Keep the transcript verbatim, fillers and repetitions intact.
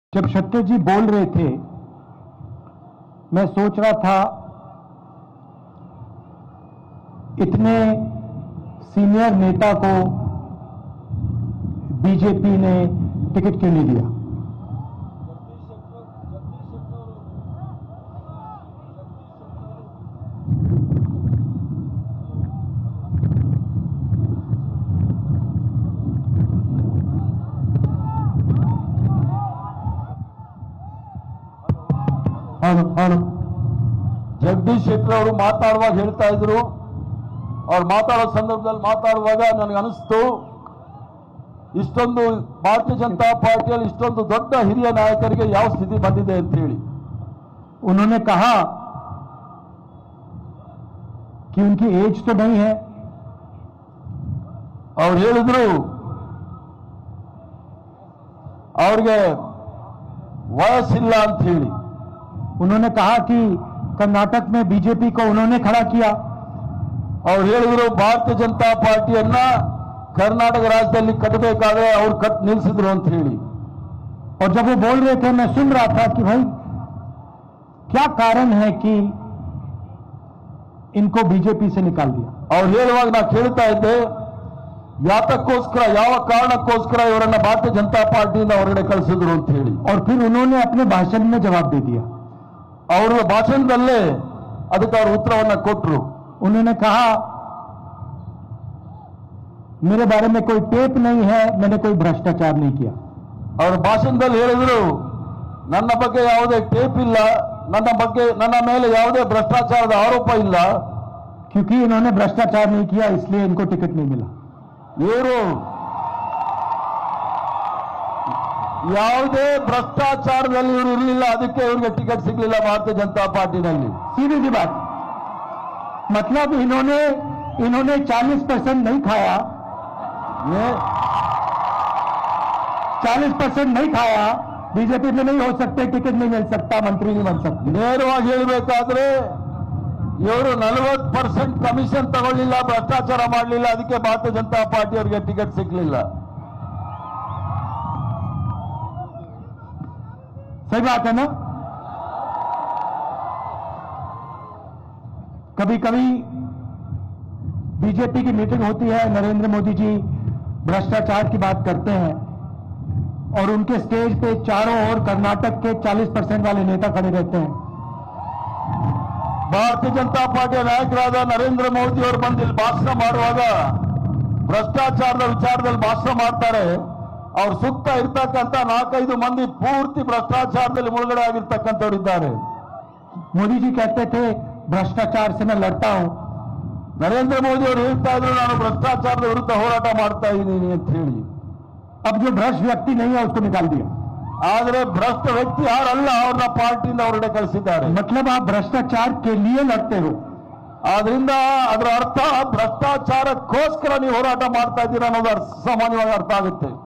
जब सत्य जी बोल रहे थे, मैं सोच रहा था इतने सीनियर नेता को बीजेपी ने टिकट क्यों नहीं दिया। ಜಗದೀಶ್ ಶೆಟ್ಟರ್ ಅವರು ಮಾತಾಡುವಾಗ ಹೇಳ್ತಾ ಇದ್ರು, ಅವ್ರು ಮಾತಾಡೋ ಸಂದರ್ಭದಲ್ಲಿ ಮಾತಾಡುವಾಗ ನನಗೆ ಅನಿಸ್ತು ಇಷ್ಟೊಂದು ಭಾರತೀಯ ಜನತಾ ಪಾर्टिಯಲ್ಲಿ ಇಷ್ಟೊಂದು ದೊಡ್ಡ ಹಿರಿಯ ನಾಯಕರಿಗೆ ಯಾವ ಸ್ಥಿತಿ ಬಂದಿದೆ ಅಂತ ಹೇಳಿ। उन्होंने कहा कि उनकी एज तो नहीं है, ಅವ್ರು ಹೇಳಿದ್ರು ಅವ್ರಿಗೆ ವಯಸ್ಸಿಲ್ಲ ಅಂತ ಹೇಳಿ। उन्होंने कहा कि कर्नाटक में बीजेपी को उन्होंने खड़ा किया। ಅವ್ರು ಹೇಳಿದ್ರು ಭಾರತೀಯ ಜನತಾ ಪಾर्टिಯನ್ನ ಕರ್ನಾಟಕ ರಾಜ್ಯದಲ್ಲಿ ಕಟ್ಟಬೇಕಾದ್ರೆ ಅವ್ರು ಕಟ್ ನಿಲ್ಲಿಸಿದ್ರು ಅಂತ ಹೇಳಿ। और जब वो बोल रहे थे मैं सुन रहा था कि भाई क्या कारण है कि इनको बीजेपी से निकाल दिया। ಅವ್ರು ಹೇಳುವಾಗ ನಾ ಕೇಳ್ತಾ ಇದ್ದೆ ಯಾತಕ್ಕೋಸ್ಕರ ಯಾವ ಕಾರಣಕ್ಕೋಸ್ಕರ ಇವರನ್ನ ಭಾರತೀಯ ಜನತಾ ಪಾर्टिಯಿಂದ ಹೊರಗಡೆ ಕಳಿಸಿದ್ರು ಅಂತ ಹೇಳಿ। और फिर उन्होंने अपने भाषण में जवाब दे दिया। ಅವರ ಭಾಷಣದಲ್ಲೇ ಅದಕ್ಕೆ ಅವರು ಉತ್ತರವನ್ನ ಕೊಟ್ಟರು। उन्होंने कहा मेरे बारे में कोई टेप नहीं है, मैंने कोई भ्रष्टाचार नहीं किया। ಅವರ ಭಾಷಣದಲ್ಲಿ ಹೇಳಿದ್ರು ನನ್ನ ಬಗ್ಗೆ ಯಾವುದೇ ಟೇಪ್ ಇಲ್ಲ, ನನ್ನ ಬಗ್ಗೆ ನನ್ನ ಮೇಲೆ ಯಾವುದೇ ಭ್ರಷ್ಟಾಚಾರದ ಆರೋಪ ಇಲ್ಲ। क्योंकि इन्होंने भ्रष्टाचार नहीं किया इसलिए इनको टिकट नहीं मिला। ಇವರು ಯಾವುದೇ ಭ್ರಷ್ಟಾಚಾರದಲ್ಲಿ ಇವರು ಇರಲಿಲ್ಲ, ಅದಕ್ಕೆ ಇವರಿಗೆ ಟಿಕೆಟ್ ಸಿಗಲಿಲ್ಲ ಭಾರತೀಯ ಜನತಾ ಪಾर्टिನಲ್ಲಿ। सीधी सी बात, मतलब इन्होंने इन्होंने चालीस परसेंट नहीं खाया, चालीस परसेंट नहीं खाया, बीजेपी में नहीं हो सकते, टिकट नहीं मिल सकता, मंत्री नहीं बन सकते। ನೇರವಾಗಿ ಹೇಳಬೇಕಾದ್ರೆ ಇವರು ನಲವತ್ತು ಪರ್ಸೆಂಟ್ ಕಮಿಷನ್ ತಗೊಳ್ಳಿಲ್ಲ, ಭ್ರಷ್ಟಾಚಾರ ಮಾಡಲಿಲ್ಲ, ಅದಕ್ಕೆ ಭಾರತೀಯ ಜನತಾ ಪಾर्टी ಅವರಿಗೆ ಟಿಕೆಟ್ ಸಿಗಲಿಲ್ಲ। सही बात है ना। कभी कभी बीजेपी की मीटिंग होती है, नरेंद्र मोदी जी भ्रष्टाचार की बात करते हैं और उनके स्टेज पे चारों ओर कर्नाटक के चालीस परसेंट वाले नेता खड़े रहते हैं। ಭಾರತೀಯ ಜನತಾ ಪಾर्टिಯ ನಾಯಕರಾದ ನರೇಂದ್ರ ಮೋದಿ ಅವರು ಬಂದು ಇಲ್ಲಿ ಭಾಷಣ ಮಾಡುವಾಗ ಭ್ರಷ್ಟಾಚಾರದ ವಿಚಾರದಲ್ಲಿ ಭಾಷಣ ಮಾಡ್ತಾರೆ, ಅವ್ರ ಸುತ್ತ ಇರ್ತಕ್ಕಂಥ ನಾಲ್ಕೈದು ಮಂದಿ ಪೂರ್ತಿ ಭ್ರಷ್ಟಾಚಾರದಲ್ಲಿ ಮುಳುಗಡೆ ಆಗಿರ್ತಕ್ಕಂಥವರಿದ್ದಾರೆ। मोदी जी कहते थे भ्रष्टाचार से मैं लड़ता हूं। ನರೇಂದ್ರ ಮೋದಿ ಅವರು ಹೇಳ್ತಾ ಇದ್ರು ನಾನು ಭ್ರಷ್ಟಾಚಾರದ ವಿರುದ್ಧ ಹೋರಾಟ ಮಾಡ್ತಾ ಇದ್ದೀನಿ ಅಂತ ಹೇಳಿ। अब जो भ्रष्ट व्यक्ति नहीं है उसको निकाल दिया। ಆದರೆ ಭ್ರಷ್ಟ ವ್ಯಕ್ತಿ ಯಾರಲ್ಲ ಅವ್ರನ್ನ ಪಾರ್ಟಿಯಿಂದ ಹೊರಗಡೆ ಕಳಿಸಿದ್ದಾರೆ। मतलब आप भ्रष्टाचार के लिए लड़ते हो, ಆದ್ರಿಂದ ಅದರ ಅರ್ಥ ಭ್ರಷ್ಟಾಚಾರಕ್ಕೋಸ್ಕರ ನೀವು ಹೋರಾಟ ಮಾಡ್ತಾ ಇದ್ದೀರಾ ಅನ್ನೋದು ಸಾಮಾನ್ಯವಾಗಿ ಅರ್ಥ ಆಗುತ್ತೆ।